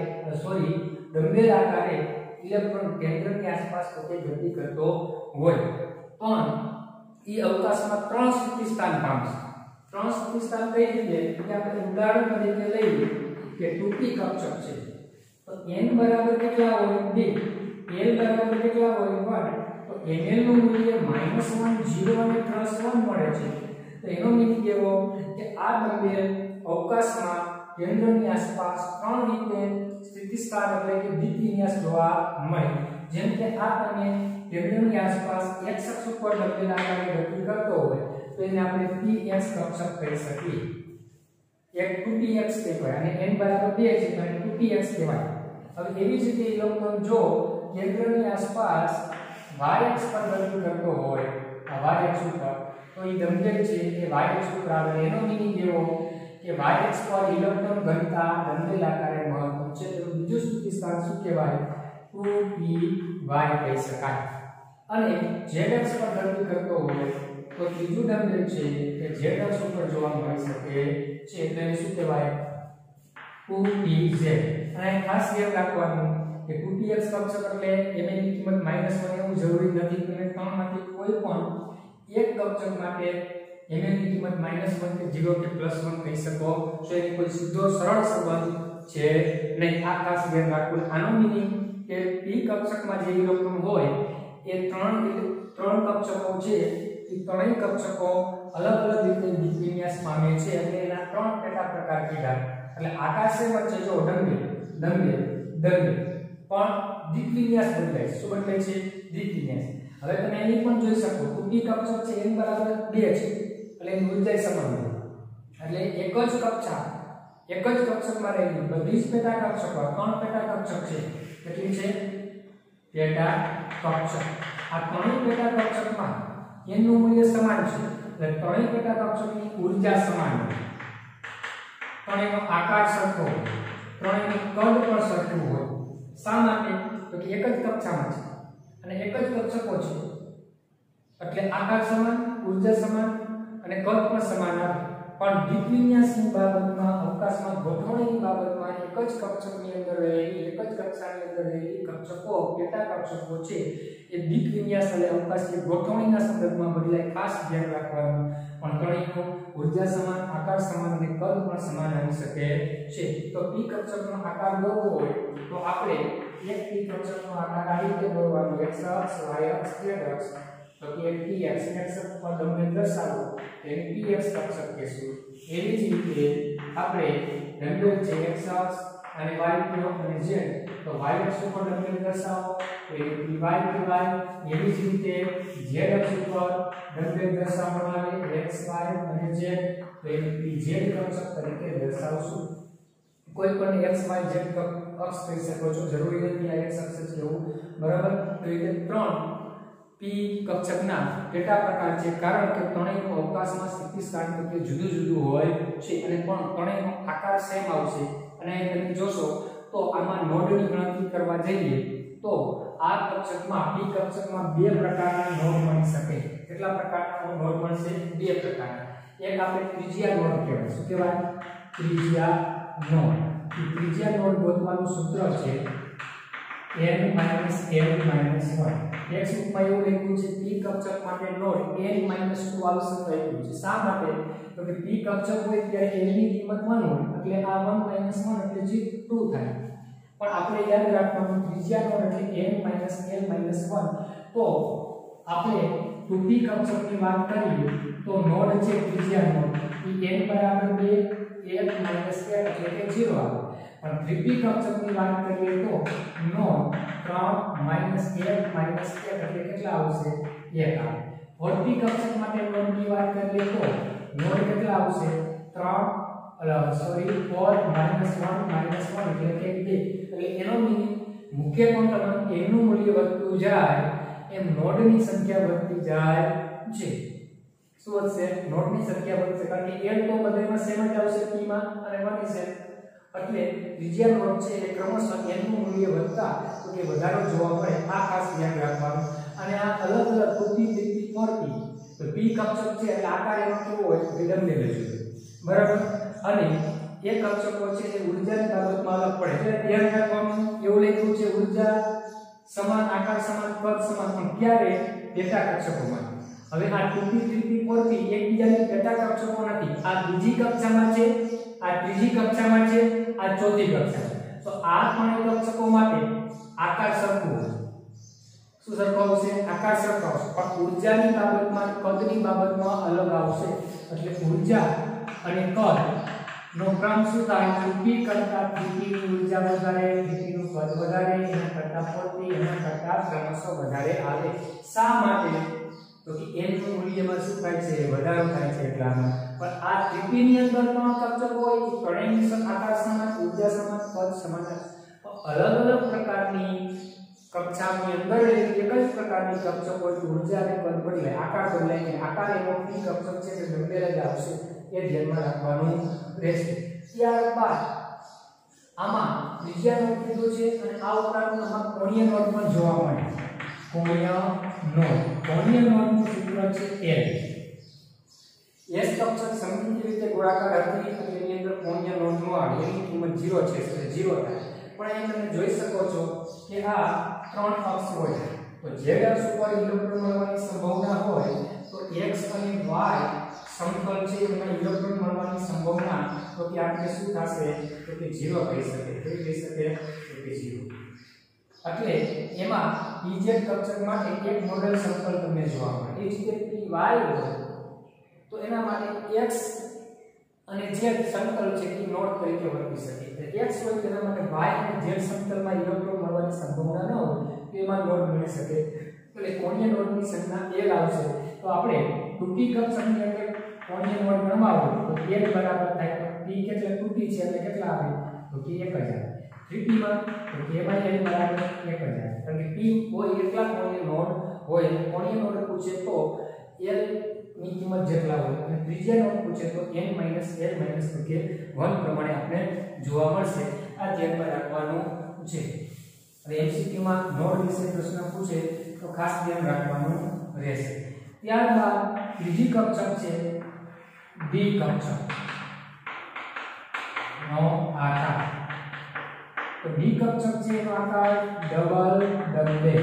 આકારે ઇલેક્ટ્રોન કેન્દ્રની આસપાસ પોતે ગતિ કરતો હોય પણ એ અવકાશમાં ત્રણ સ્થિતિસ્થાન પામશે ત્રણ સ્થિતિસ્થાન કઈ રીતે કે આપણે ઉદાહરણ તરીકે લઈએ કે 2p કક્ષક છે તો n બરાબર કેટલા હોય 2 l બરાબર કેટલા હોય 1 તો ml નું મૂલ્ય -1 0 અને +1 મળે છે તો એનો મીનિંગ એવો કે આ ડમ્બેલ અવકાશમાં કેન્દ્રની આસપાસ ત્રણ રીતે સ્થિતિસ્થાન એટલે કે દ્વિવિન્યાસ જોવા મળે જેમ કે આ તમે કેન્દ્રની આસપાસ x અક્ષ ઉપર ડમ્બેલ આકારે ગતિ કરતો હોય તો એને આપણે px કક્ષક કહી શકીએ એક 2px કહેવાય અને n બરાબર 2 છે તો એને 2px કહેવાય હવે એવી જ રીતે ઇલેક્ટ્રોન જો કેન્દ્રની આસપાસ y અક્ષ પર ગતિ કરતો હોય આ y અક્ષ ઉપર તો એ ડમ્બેલ છે એ y અક્ષ ઉપર આવે એનો મીનિંગ એવો કે y અક્ષ પર ઇલેક્ટ્રોન ઘનતા ડમ્બેલ આકારે મહત્તમ છે તો બીજું સ્થિતિસ્થાન શું કહેવાય 2py કહી શકાય અને z અક્ષ પર ગતિ કરતો હોય તો ત્રીજું ડમ્બેલ છે કે z અક્ષ ઉપર જોવા મળી શકે છે તો એને શું કહેવાય 2pz અને ખાસ યાદ રાખવાનું કે 2px કક્ષક એટલે m ની કિંમત -1 એવું જરૂરી નથી કે ત્રણમાંથી કોઈ પણ એક કક્ષક માટે m ની કિંમત -1 કે 0 કે +1 કહી શકો તો એ કોઈ સીધો સરળ સંબંધ છે નહીં આ ખાસ ધ્યાન રાખવું આનો મીનિંગ કે p કક્ષકમાં જે ઇલેક્ટ્રોન હોય એ ત્રણ કક્ષકો છે એ ત્રણેય કક્ષકો અલગ અલગ રીતે દ્વિવિન્યાસ પામે છે એટલે એના ત્રણ પેટા પ્રકાર કીધા એટલે આકાશે વચ્ચે જો ડમ્બેલ પણ દ્વિવિન્યાસ બદલાય શું બદલાય છે દ્વિવિન્યાસ હવે તમે અહીં પણ જોઈ શકો 2p કક્ષક છે n બરાબર 2 છે એટલે એની ઊર્જા સમાન એટલે એક જ કક્ષકમાં રહેલી બધી જ પેટા કક્ષકો ત્રણ પેટા કક્ષક છે કેટલી છે પેટા કક્ષક આ ત્રણેય પેટા કક્ષકમાં n નું મૂલ્ય સમાન છે એટલે ત્રણેય પેટા કક્ષકની ઊર્જા સમાન છે ત્રણેયનો આકાર સરખો ત્રણેયનું કદ પણ સરખું હોય શા માટે તો કે એક જ કક્ષામાં છે અને એક જ કક્ષકો છે એટલે આકાર સમાન ઊર્જા સમાન અને કદ પણ સમાન આવે પણ દ્વિવિન્યાસની બાબતમાં અવકાશમાં ગોઠવણીની બાબતમાં એક જ કક્ષકની અંદર રહેલી એક જ કક્ષાની અંદર રહેલી કક્ષકો પેટા કક્ષકો છે એ દ્વિવિન્યાસ અને અવકાશની ગોઠવણીના સંદર્ભમાં બદલાય ખાસ ધ્યાન રાખવાનું પણ ત્રણેયનો ઊર્જા સમાન આકાર સમાન અને કદ પણ સમાન આવી શકે છે તો p કક્ષકનો આકાર દોરવો હોય તો આપણે એક p કક્ષકનો આકાર આ રીતે દોરવાનો x અક્ષ y અક્ષ z અક્ષ તો કે px x પર ડમ્બેલ દર્શાવો તેને px કક્ષક કહેશું એવી જ રીતે આપણે ડમ્બેલ છે x અક્ષ અને y અને z તો y અક્ષ ઉપર ડમ્બેલ દર્શાવો તો એને py કહેવાય એવી જ રીતે z અક્ષ ઉપર ડમ્બેલ દર્શાવવામાં આવે x y અને z તો એને pz કક્ષક તરીકે દર્શાવશું કોઈ પણ x y z અક્ષ કહી શકો છો જરૂરી નથી આ x અક્ષ છે એવું બરાબર તો એટલે ત્રણ p કક્ષકના પેટા પ્રકાર છે કારણ કે ત્રણેયનો અવકાશમાં સ્થિતિસ્થાન એટલે જુદું જુદું હોય છે અને પણ ત્રણેયનો આકાર સેમ આવશે અને તમે જોશો તો આમાં નોડની ગણતરી કરવા જઈએ તો આ કક્ષકમાં p કક્ષકમાં બે પ્રકારના નોડ મળી શકે કેટલા પ્રકારના નોડ મળશે બે પ્રકારના એક આપણે ત્રિજ્યા નોડ કહેવાય શું કહેવાય ત્રિજ્યા નોડ ગોતવાનું સૂત્ર છે p n minus l minus 1 x રૂપમાં એવું લખ્યું છે p કક્ષક માટે નોડ n minus 2 આવશે તો લખ્યું છે શા માટે તો કે p કક્ષક હોય ત્યારે l ની કિંમત 1 હોય એટલે આ 1 minus 1 એટલે જે 2 થાય પણ આપણે યાદ રાખવાનું ત્રિજ્યા નોડ એટલે n minus l minus 1 તો આપણે 2p કક્ષકની વાત કરીએ તો નોડ છે ત્રિજ્યા નોડ એ n બરાબર 2 l minus 1 એટલે કે 0 આવે પણ 3p કક્ષકની વાત કરીએ તો નોડ 3 minus l minus 1 એટલે કેટલા આવશે 1 આવે 4p કક્ષક માટે નોડની વાત કરીએ તો નોડ કેટલા આવશે 4 minus 1 minus 1 એટલે કે 2 એટલે એનો મીનિંગ મુખ્ય કોણ n નું મૂલ્ય વધતું જાય એમ નોડની સંખ્યા વધતી જાય છે શું વધશે નોડની સંખ્યા વધશે કારણ કે l તો બધામાં સેમ જ આવશે p માં અને 1 છે એટલે ત્રિજ્યા નોડ છે એ ક્રમશઃ n નું મૂલ્ય વધતા તો કે વધારો જોવા મળે આ ખાસ ધ્યાન રાખવાનું અને આ અલગ અલગ 2p 3p 4p તો p કક્ષક છે એટલે આકાર એનો કેવો હોય વિલંબને લેજો બરાબર અને એ કક્ષકો છે એ ઊર્જાની બાબતમાં અલગ પડે એટલે ધ્યાન રાખવાનું એવું લખ્યું છે ઊર્જા સમાન આકાર સમાન કદ સમાન પણ ક્યારે પેટા કક્ષકોમાં હવે આ 2p 3p 4p એકબીજાની પેટા કક્ષકો નથી આ બીજી કક્ષામાં છે આ ત્રીજી કક્ષામાં છે આ ચોથી કક્ષા તો આ ત્રણેય કક્ષકો માટે આકાર સરખો શું સરખો આવશે આકાર સરખો આવશે પણ ઊર્જાની બાબતમાં કદની બાબતમાં અલગ આવશે એટલે ઊર્જા અને કદ નો ક્રમ શું થાય 2p કરતા 3p ની ઊર્જા વધારે 3p નું કદ વધારે એના કરતા 4p એના કરતા ક્રમશઃ વધારે આવે શા માટે તો કે n નું મૂલ્યમાં શું થાય છે વધારો થાય છે એટલામાં પણ આ 3p ની અંદર ત્રણ કક્ષકો હોય ત્રણેયની આકાર સમાન ઊર્જા સમાન કદ સમાન અલગ અલગ પ્રકારની કક્ષાની અંદર એક જ પ્રકારની કક્ષકો ઊર્જા અને કદ બદલાય આકાર બદલાય ને આકાર એનો p કક્ષક છે કે બદલેલા જ આવશે એ ધ્યાનમાં રાખવાનું રહેશે ત્યારબાદ આમાં ત્રિજ્યા નોડ કીધું છે અને આ ઉપરાંત આમાં કોણીય નોડ પણ જોવા મળે કોણીય નોડનું સૂત્ર છે l s કક્ષક સમમિત રીતે ગોળાકાર હતી એટલે એની અંદર કોણીય નોડ નો આવે એની કિંમત 0 છે એટલે 0 થાય પણ અહીં તમે જોઈ શકો છો કે આ ત્રણ અક્ષ હોય તો z અક્ષ ઉપર ઇલેક્ટ્રોન મળવાની સંભાવના હોય તો x અને y સમતલ છે એમાં ઇલેક્ટ્રોન મળવાની સંભાવના તો કે આપણે શું થશે તો કે 0 કહી શકે તો કે 0 એટલે એમાં pz કક્ષક માટે એક મોડેલ સમતલ તમને જોવા મળે એ જ રીતે py હોય તો એના માટે x અને z સમતલ છે એ નોડ તરીકે વર્તી શકે એટલે x હોય તેના માટે y અને z સમતલમાં ઇલેક્ટ્રોન મળવાની સંભાવના ન હોય તો એમાં નોડ મળી શકે એટલે કોણીય નોડની સંખ્યા l આવશે તો આપણે 2p કક્ષકની અંદર કોણીય નોડ ગણવાનો તો l બરાબર થાય તો p કેટલા 2p છે એટલે કેટલા આવે તો કે 1000 3p માં તો k l બરાબર 1000 કારણ કે p હોય એટલા કોણીય નોડ હોય કોણીય નોડ પૂછે તો l ની કિંમત જેટલા હોય અને ત્રિજ્યા નોડ પૂછે તો n l તો કે 1 પ્રમાણે આપણે જોવા મળશે આ ધ્યાનમાં રાખવાનું છે અને MCQ માં નોડ વિશે પ્રશ્ન પૂછે તો ખાસ ધ્યાન રાખવાનું રહેશે ત્યારબાદ ત્રીજી કક્ષક છે d કક્ષક નો આકાર તો d કક્ષક છે એનો આકાર ડબલ ડબલ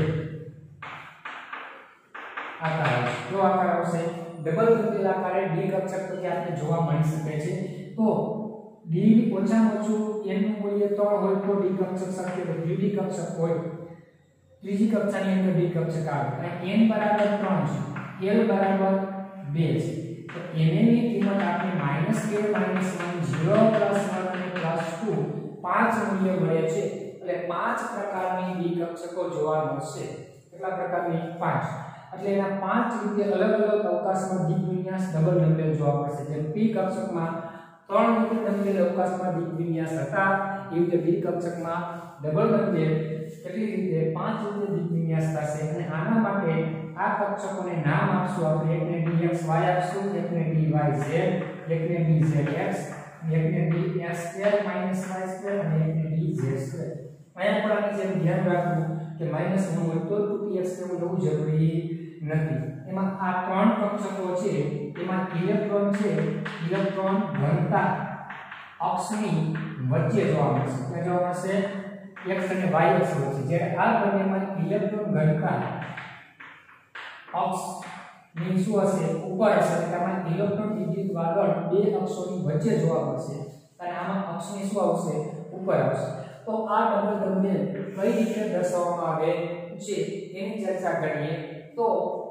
આકાર જો આકાર આવશે ડબલ ડબલ આકારે d કક્ષક તો કે આપણે જોવા મળી શકે છે તો d ઓછામાં ઓછું n નું મૂલ્ય 3 હોય તો d કક્ષક શક્ય છે 3d કક્ષક હોય ત્રીજી કક્ષાની અંદર d કક્ષક આવે અને n બરાબર 3 છે l બરાબર 2 છે તો n ની કિંમત આપણે -k -1 0 +1 અને +2 5 મૂલ્ય મળે છે એટલે 5 પ્રકારની d કક્ષકો જોવા મળશે કેટલા પ્રકારની 5 એટલે એના 5 રીતે અલગ અલગ અવકાશમાં દિક વિન્યાસ ડબલ ડબલ જોવા મળશે જેમ p કક્ષકમાં 3 રીતે ડબલ અવકાશમાં દિક વિન્યાસ હતા એ રીતે d કક્ષકમાં ડબલ ડબલ કેટલી રીતે 5 રીતે દિક વિન્યાસ થશે અને આના માટે આ કક્ષકોને નામ આપશું આપણે એકને dx y આપશું એકને dy z એકને dz x એકને ds2 y2 અને એકને dz2 અહીંયા પણ આપણે જેમ ધ્યાન રાખવું કે -1 હોય તો 2px લેવું જવું જરૂરી નથી એમાં આ ત્રણ કક્ષકો છે એમાં ઇલેક્ટ્રોન છે ઇલેક્ટ્રોન ઘનતા અક્ષની વચ્ચે જોવા મળશે કે જોવા મળશે x અને y અક્ષ વચ્ચે જ્યારે આ બંનેમાં ઇલેક્ટ્રોન ઘનતા અક્ષ ની શું હશે ઉપર હશે એટલે આમાં ઇલેક્ટ્રોન વિદ્યુત વાદળ બે અક્ષોની વચ્ચે જોવા મળશે અને આમાં અક્ષની શું આવશે ઉપર આવશે તો આ ડબલ ડમ્બેલ કઈ રીતે દર્શાવવામાં આવે છે એની ચર્ચા કરીએ તો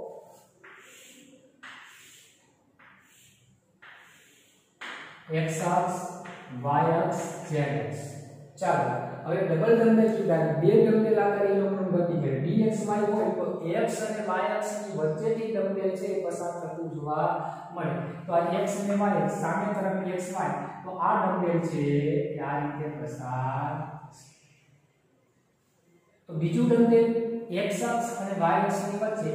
x અક્ષ y અક્ષ z અક્ષ ચાલો હવે ડબલ ડમ્બેલ કીધા બે ડમ્બેલ આકારે ઇલેક્ટ્રોન ગતિ કરે dxy હોય તો x અને y અક્ષની વચ્ચેથી ડમ્બેલ છે એ પસાર થતું જોવા મળે તો આ x અને y સામે તરફ xy તો આ ડમ્બેલ છે આ રીતે પસાર તો બીજું ડમ્બેલ x અક્ષ અને y અક્ષની વચ્ચે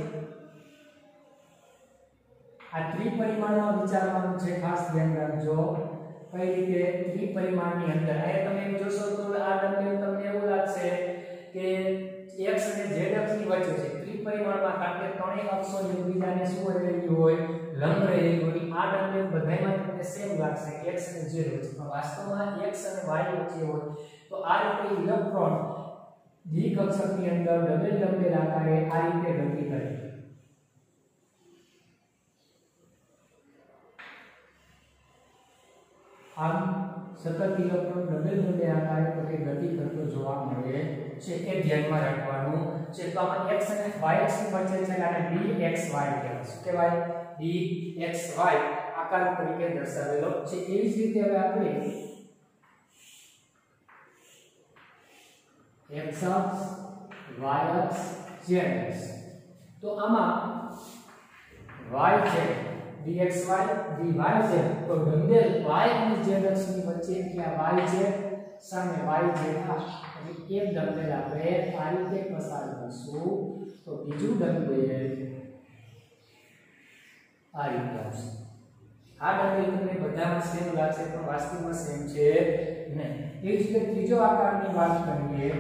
આ ત્રિપરિમાણમાં વિચારવાનું છે ખાસ ધ્યાન રાખજો કઈ રીતે ત્રિપરિમાણની અંદર અહીંયા તમે જોશો તો આ ડમ્બેલ તમને એવું લાગશે કે x અને z અક્ષની વચ્ચે છે ત્રિપરિમાણમાં કારણ કે ત્રણેય અક્ષો એકબીજાને શું રહેલી હોય લંબ રહેલી હોય આ ડમ્બેલ બધાયમાં તમને સેમ લાગશે x અને z વચ્ચે પણ વાસ્તવમાં x અને y વચ્ચે હોય તો આ રીતે ઇલેક્ટ્રોન દ્વિકક્ષકની અંદર ડબલ ડમ્બેલ આકારે આ રીતે ગતિ કરે આમ સતત ઇલેક્ટ્રોન ડબલ ડમ્બેલ આકારે પોતે ગતિ કરતો જોવા મળે છે એ ધ્યાનમાં રાખવાનું છે તો આમાં x અને y અક્ષની વચ્ચે છે અને dxy કહેવાય શું કહેવાય dxy આકાર તરીકે દર્શાવેલો છે એવી જ રીતે હવે આપણે x અક્ષ y અક્ષ z અક્ષ તો આમાં y છે dxy dyz તો ડમ્બેલ y અને z અક્ષની વચ્ચે ત્યાં yz સામે yz આ એટલે એક ડમ્બેલ આપણે આ રીતે પસાર કરીશું તો બીજું ડમ્બેલ આ રીતે આવશે આ ડમ્બેલ તમને બધામાં સેમ લાગશે પણ વાસ્તવમાં સેમ છે નહીં એ જ રીતે ત્રીજો આકારની વાત કરીએ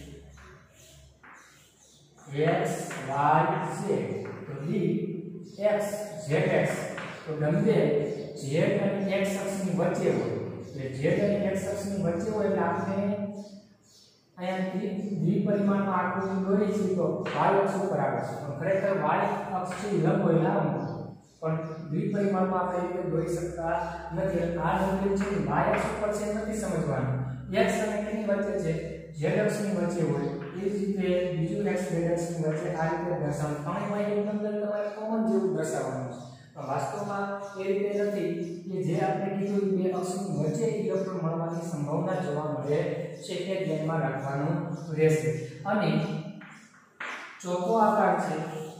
x y z તો d x z x તો ડમ્બેલ z અને x અક્ષની વચ્ચે હોય એટલે z અને x અક્ષની વચ્ચે હોય એટલે આપણે અહીંયા દ્વિપરિમાણમાં આકૃતિ દોરી છે તો y અક્ષ ઉપર આવે છે પણ ખરેખર y અક્ષ છે લંબ હોય લાંબ પણ દ્વિપરિમાણમાં આપણે રીતે દોરી શકતા નથી આ ડમ્બેલ છે y અક્ષ ઉપર છે નથી સમજવાનું x અને એની વચ્ચે છે z અક્ષની વચ્ચે હોય એ જ રીતે બીજું x z અક્ષની વચ્ચે આ રીતે દર્શાવવાનું ત્રણેયમાં એક ડમ્બેલ તમારે કોમન જેવું દર્શાવવાનું છે વાસ્તવમાં એ રીતે નથી કે જે આપણે કીધું બે અક્ષની વચ્ચે ઇલેક્ટ્રોન મળવાની સંભાવના જોવા મળે છે તે ધ્યાનમાં રાખવાનું રહેશે અને ચોથો આકાર છે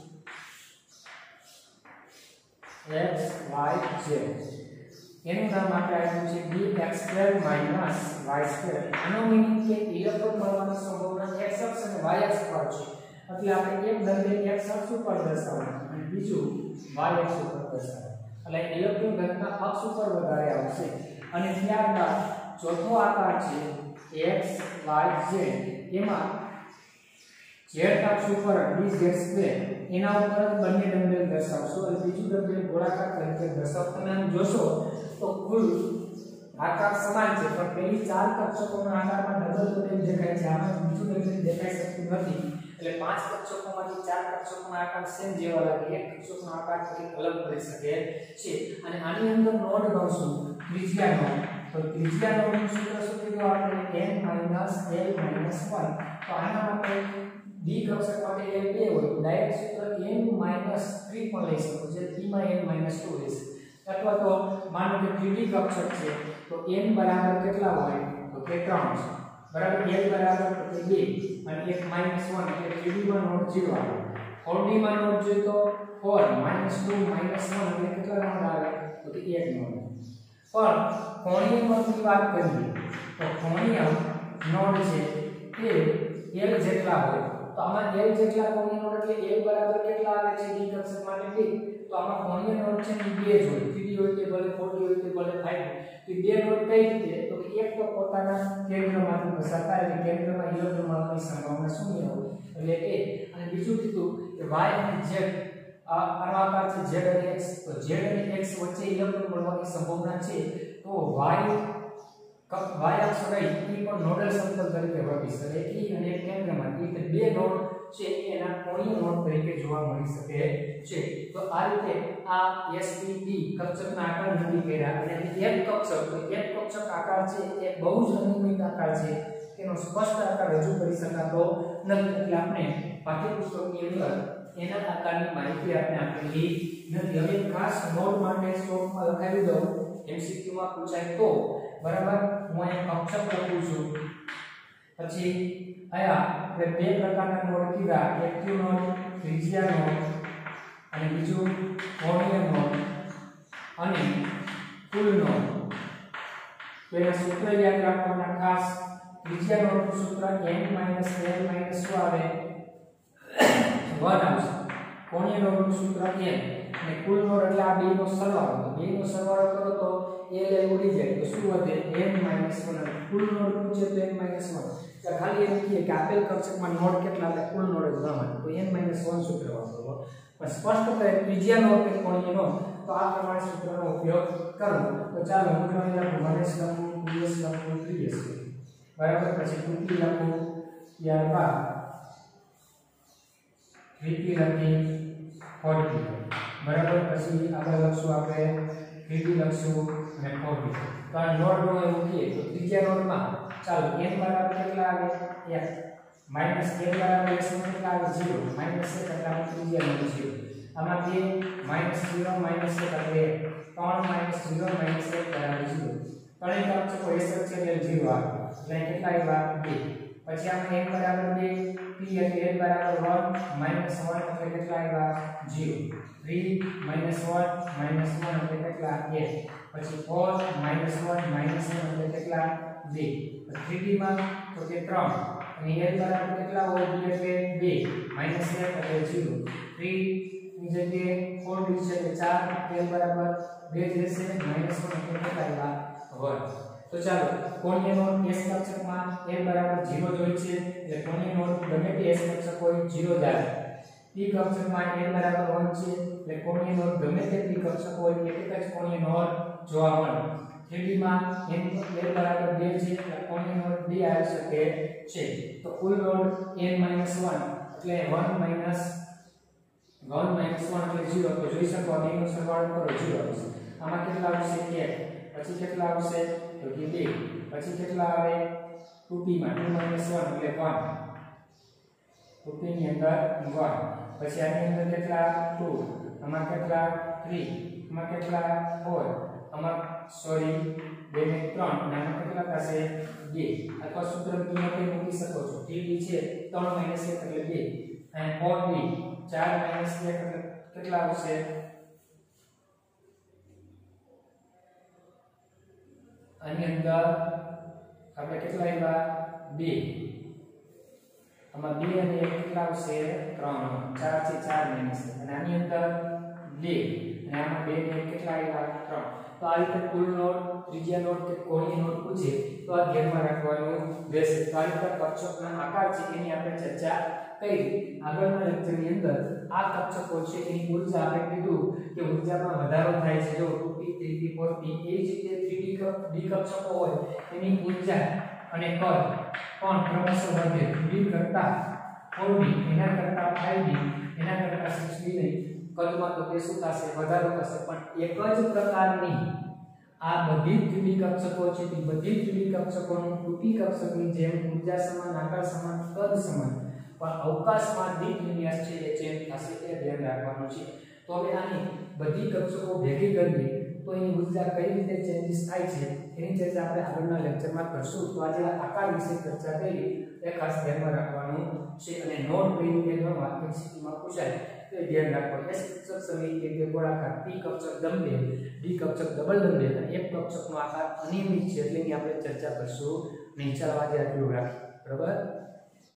x y z એનું નામ આપણે આપ્યું છે dx2 y2 આનો મીનિંગ કે ઇલેક્ટ્રોન મળવાની સંભાવના x અક્ષ અને y અક્ષ પર છે એટલે આપણે એક ડમ્બેલ x અક્ષ ઉપર દર્શાવવાનું અને બીજું y અક્ષ ઉપર દર્શાવવાનું એટલે ઇલેક્ટ્રોન ઘનતા અક્ષ ઉપર વધારે આવશે અને ત્યારબાદ ચોથો આકાર છે x y z એમાં z અક્ષ ઉપર dz2 એના ઉપર બંને ડમ્બેલ દર્શાવશો અને બીજું ડમ્બેલ ગોળાકાર તરીકે દર્શાવ તમે આમ જોશો તો કુલ આકાર સમાન છે પણ પેલી ચાર કક્ષકોના આકારમાં ડબલ ડમ્બેલ દેખાય છે આમાં બીજું ડમ્બેલ દેખાઈ શકતું નથી એટલે પાંચ કક્ષકોમાંથી ચાર કક્ષકોના આકાર સેમ જેવા લાગે એક કક્ષકનો આકાર થોડી અલગ પડી શકે છે અને આની અંદર નોડ ગણશું ત્રિજ્યા નોડ તો ત્રિજ્યા નોડનું સૂત્ર શું કીધું આપણે n - l - 1 તો આના માટે d કક્ષક માટે l 2 હોય તો ડાયરેક્ટ સૂત્ર n - 3 પણ લઈ શકો જે p માં n - 2 રહેશે અથવા તો માનો કે 3d કક્ષક છે તો n બરાબર કેટલા હોય તો કે 3 છે બરાબર l બરાબર તો કે 2 અને 1 - 1 એટલે 3d માં નોડ 0 આવે 4d માં નોડ જોઈએ તો 4 - 2 - 1 એટલે કેટલા નોડ આવે તો કે 1 નોડ પણ કોણીય નોડની વાત કરીએ તો કોણીય નોડ છે એ l જેટલા હોય તો આમાં l જેટલા કોણીય નોડ એટલે l બરાબર કેટલા આવે છે d કક્ષક માટે 2 તો આમાં કોણીય નોડ છે ને 2 જ હોય 3d હોય કે ભલે 4d હોય કે ભલે 5 તો બે નોડ કઈ રીતે તો કે એક તો પોતાના કેન્દ્રમાંથી પસાર થાય એટલે કેન્દ્રમાં ઇલેક્ટ્રોન મળવાની સંભાવના શૂન્ય હોય એટલે કે અને બીજું કીધું કે y અને z આનો આકાર છે z અને x તો z અને x વચ્ચે ઇલેક્ટ્રોન મળવાની સંભાવના છે તો y y અક્ષ રહી એ પણ નોડલ સમતલ તરીકે વર્તી શકે. એ અને કેન્દ્રમાં એટલે બે નોડ છે એના કોણીય નોડ તરીકે જોવા મળી શકે છે. તો આ રીતે આ SPD કક્ષકના આકાર નક્કી કર્યા અને એક કક્ષક આકાર છે એ બહુ જ અનિયમિત આકાર છે. તેનો સ્પષ્ટ આકાર રજૂ કરી શકાતો નથી. એટલે આપણે પાઠ્યપુસ્તકની અંદર એના આકારની માહિતી આપેલી નથી. હવે ખાસ નોટ માટે શોર્ટમાં લખાવી દઉં, MCQ માં પૂછાય તો બરાબર. હું અહીંયા કક્ષક લખું છું. પછી આયા આપણે બે પ્રકારના નોડ કીધા, એક્ટિવ નોડ, ત્રિજ્યા નોડ અને બીજું કોણીય નોડ અને કુલ નોડ. તો એના સૂત્ર યાદ રાખવાના ખાસ. ત્રિજ્યા નોડનું સૂત્ર n - l - શું આવે 1 આવશે. કોણીય નોડનું સૂત્ર n અને કુલ નોડ એટલે આ બેનો સરવાળો. બેનો સરવાળો કરો તો l ઉડી જાય તો શું વધે n - 1. કુલ નોડ પૂછે તો n - 1. તો ખાલી એમ કહીએ કે આપેલ કક્ષકમાં નોડ કેટલા એટલે કુલ નોડ જ ગણવાનું. તો n - 1 સૂત્ર વાપરવો. પણ સ્પષ્ટ કરે ત્રિજ્યા નોડ કે કોણીય નોડ તો આ પ્રમાણે સૂત્રનો ઉપયોગ કરવો. તો ચાલો હું તમને મનેશ લખું, ps લખું, 3s બરાબર. પછી 2p લખું, ત્યારબાદ 3p લખી, 4p બરાબર. પછી આગળ લખશું આપણે 3p લખશું અને 4p. તો આ નોડ નો એવું કહીએ તો ત્રીજા નોડમાં ચાલો n બરાબર કેટલા આવે 1 માઈનસ n બરાબર s નો કેટલા આવે 0 માઈનસ 1 એટલે આપણે ત્રીજા નોડ 0. આમાં 2 -0 -1 એટલે 3 -0 -1 બરાબર 0. ત્રણેય કક્ષકો s વચ્ચે એટલે 0 આવે એટલે કેટલા આવ્યા 2. પછી આપણે n બરાબર 2 p એટલે n બરાબર 1 -1 એટલે કેટલા આવ્યા 0. 3 -1 એટલે કેટલા 1. પછી 4 -1 એટલે કેટલા 2. 3d માં તો કે 3 અને n બરાબર કેટલા હોય 2 એટલે 2 -1 એટલે 0. 3 ની જગ્યાએ 4d છે એટલે 4 n બરાબર 2 જ રહેશે -1 એટલે કેટલા આવ્યા 1. તો ચાલો કોણીય નોડ s કક્ષકમાં n બરાબર 0 જ હોય છે એટલે કોણીય નોડ ગમે તે s કક્ષક હોય 0 જ આવે. p કક્ષકમાં n બરાબર 1 છે એટલે કોણીય નોડ ગમે તે p કક્ષક હોય એક જ કોણીય નોડ જોવા મળે. 3d માં n બરાબર 2 છે એટલે કોણીય નોડ 2 આવી શકે છે. તો કુલ નોડ n - 1 એટલે 1 - 1 એટલે 0. તો જોઈ શકો બેનો સરવાળો કરો 0 આવશે. આમાં કેટલા આવશે 1. પછી કેટલા આવશે તો કે 2. પછી કેટલા આવે 2p માં 2 - 1 એટલે 1. 2p ની અંદર 1. પછી આની અંદર કેટલા 2. આમાં કેટલા 3. આમાં કેટલા 4. આમાં સોરી 2 ને 3 અને આમાં કેટલા થશે 2. અથવા સૂત્ર કિંમત મૂકી શકો છો. 3d છે 3 - 1 એટલે 2 અને 4d 4 - 1 એટલે કેટલા આવશે આની અંદર આપણે કેટલા આવ્યા 2. આમાં 2 અને 1 કેટલા આવશે 3. 4 છે 4 માઈનસ અને આની અંદર 2 અને આમાં 2 ને 1 કેટલા આવ્યા 3. તો આ રીતે કુલ નોડ ત્રિજ્યા નોડ કે કોણીય નોડ પૂછે તો આ ધ્યાનમાં રાખવાનું રહેશે. તો આ રીતે કક્ષકના આકાર છે એની આપણે ચર્ચા કરી. આગળના લેક્ચરની અંદર આ કક્ષકો છે એની ઊર્જા આપણે કીધું કે ઊર્જામાં વધારો થાય છે. જો 2p 3p 4p એ જ રીતે 3d કક્ષકો હોય એની ઊર્જા અને કદ પણ ક્રમશઃ વધે. 3d કરતા 4d એના કરતા 5d એના કરતા 6d નહીં કદમાં તો તે શું થશે વધારો થશે. પણ એક જ પ્રકારની આ બધી 3d કક્ષકો છે તે બધી 3d કક્ષકોનું 2p કક્ષકની જેમ ઊર્જા સમાન આકાર સમાન કદ સમાન પણ અવકાશમાં દીપ વિન્યાસ છે એ ચેન્જ થશે એ ધ્યાન રાખવાનું છે. તો હવે આની બધી કક્ષકો ભેગી કરીએ તો એની ઊર્જા કઈ રીતે ચેન્જીસ થાય છે એની ચર્ચા આપણે આગળના લેક્ચરમાં કરશું. તો આજે આકાર વિશે ચર્ચા કરી એ ખાસ ધ્યાનમાં રાખવાનું છે. અને નોડ કઈ રીતે ગણવા MCQમાં પૂછાય તો એ ધ્યાન રાખવાનું. S કક્ષક સમિતિ કે ગોળાકાર, p કક્ષક ડમ્બેલ, d કક્ષક ડબલ ડમ્બેલ અને f કક્ષકનો આકાર અનિયમિત છે એટલે કે આપણે ચર્ચા કરશું નહીં. ચાલો આજે આટલું રાખીએ બરાબર.